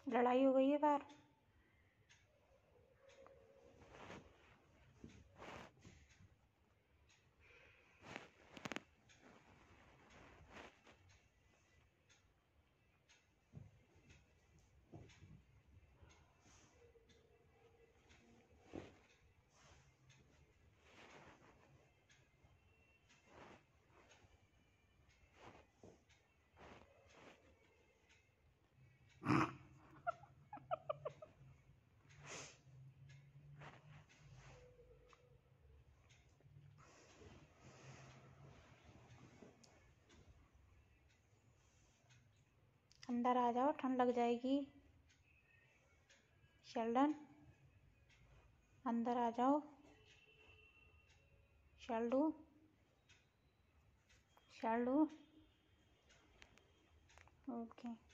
लड़ाई हो गई है बाहर। अंदर आ जाओ, ठंड लग जाएगी। शेल्डन, अंदर आ जाओ। शेल्डू, शेल्डू, ओके।